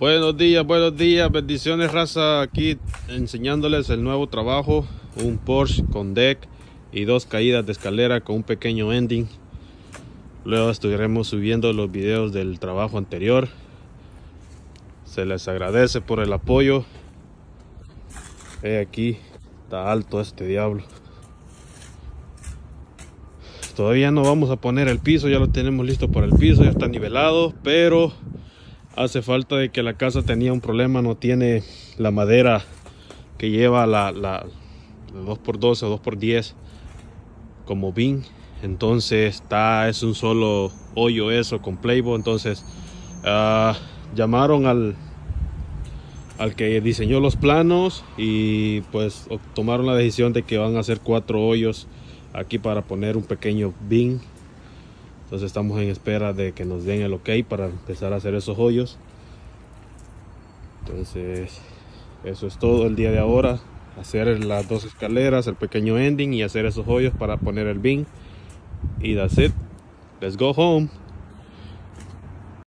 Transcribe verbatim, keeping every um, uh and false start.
Buenos días, buenos días, bendiciones raza, aquí enseñándoles el nuevo trabajo, un Porsche con deck y dos caídas de escalera con un pequeño ending. Luego estaremos subiendo los videos del trabajo anterior. Se les agradece por el apoyo. He aquí, está alto este diablo. Todavía no vamos a poner el piso, ya lo tenemos listo para el piso, ya está nivelado, pero hace falta de que la casa tenía un problema, no tiene la madera que lleva la, la, la dos por doce o dos por diez como beam. Entonces está, es un solo hoyo eso con playboard. Entonces uh, llamaron al, al que diseñó los planos y pues tomaron la decisión de que van a hacer cuatro hoyos aquí para poner un pequeño beam. Entonces estamos en espera de que nos den el ok para empezar a hacer esos hoyos. Entonces eso es todo el día de ahora. Hacer las dos escaleras, el pequeño ending y hacer esos hoyos para poner el beam. Y that's it. Let's go home.